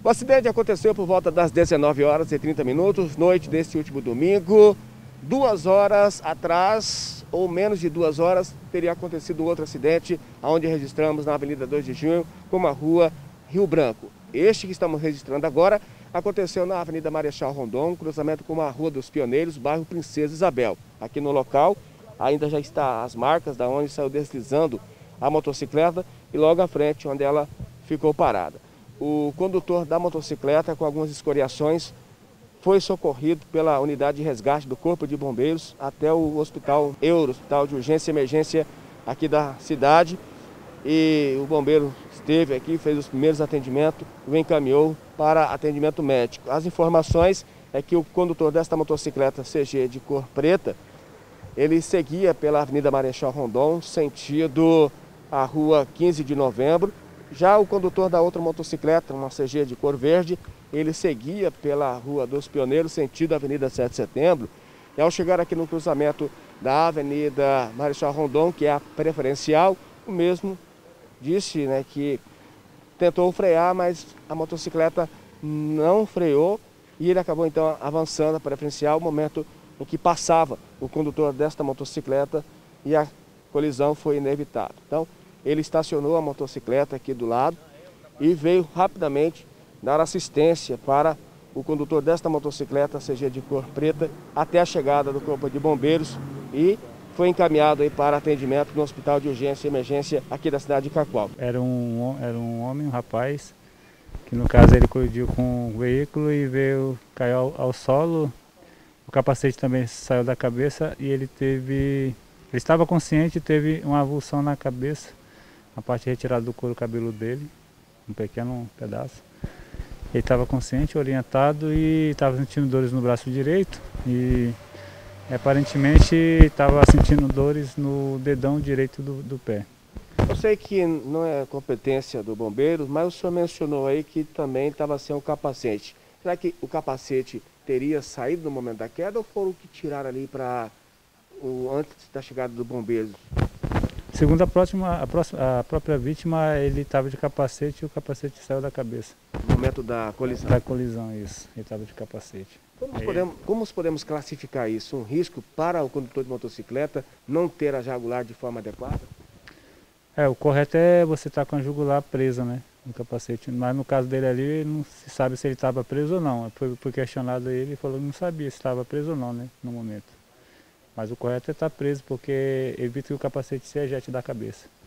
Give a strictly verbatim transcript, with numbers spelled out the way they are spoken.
O acidente aconteceu por volta das dezenove horas e trinta minutos, noite deste último domingo. Duas horas atrás, ou menos de duas horas, teria acontecido outro acidente, onde registramos na Avenida dois de junho, com a rua Rio Branco. Este que estamos registrando agora aconteceu na Avenida Marechal Rondon, cruzamento com a Rua dos Pioneiros, bairro Princesa Isabel. Aqui no local ainda já está as marcas da onde saiu deslizando a motocicleta e logo à frente onde ela ficou parada. O condutor da motocicleta, com algumas escoriações, foi socorrido pela unidade de resgate do Corpo de Bombeiros até o Hospital Euro, Hospital de Urgência e Emergência aqui da cidade. E o bombeiro esteve aqui, fez os primeiros atendimentos e o encaminhou para atendimento médico. As informações é que o condutor desta motocicleta C G de cor preta, ele seguia pela Avenida Marechal Rondon, sentido a Rua quinze de novembro. Já o condutor da outra motocicleta, uma C G de cor verde, ele seguia pela Rua dos Pioneiros, sentido Avenida sete de setembro. E ao chegar aqui no cruzamento da Avenida Marechal Rondon, que é a preferencial, o mesmo disse, né, que tentou frear, mas a motocicleta não freou e ele acabou então avançando a preferencial, no momento em que passava o condutor desta motocicleta e a colisão foi inevitável. Então, ele estacionou a motocicleta aqui do lado e veio rapidamente dar assistência para o condutor desta motocicleta, C G de cor preta, até a chegada do Corpo de Bombeiros e foi encaminhado aí para atendimento no Hospital de Urgência e Emergência aqui da cidade de Cacoal. Era um, era um homem, um rapaz, que no caso ele colidiu com o veículo e veio, caiu ao, ao solo. O capacete também saiu da cabeça e ele teve, ele estava consciente e teve uma avulsão na cabeça, a parte retirada do couro cabeludo dele, um pequeno pedaço. Ele estava consciente, orientado e estava sentindo dores no braço direito e aparentemente estava sentindo dores no dedão direito do, do pé. Eu sei que não é competência do bombeiro, mas o senhor mencionou aí que também estava sem o capacete. Será que o capacete teria saído no momento da queda ou foram que tiraram ali para o antes da chegada do bombeiro? Segundo a, próxima, a, próxima, a própria vítima, ele estava de capacete e o capacete saiu da cabeça. No momento da colisão? Da colisão, isso. Ele estava de capacete. Como podemos, como podemos classificar isso? Um risco para o condutor de motocicleta não ter a jugular de forma adequada? É, o correto é você estar com a jugular presa, né, no capacete. Mas no caso dele ali, não se sabe se ele estava preso ou não. Foi, foi questionado ele e falou que não sabia se estava preso ou não, né, no momento. Mas o correto é estar preso, porque evita que o capacete se ejete da cabeça.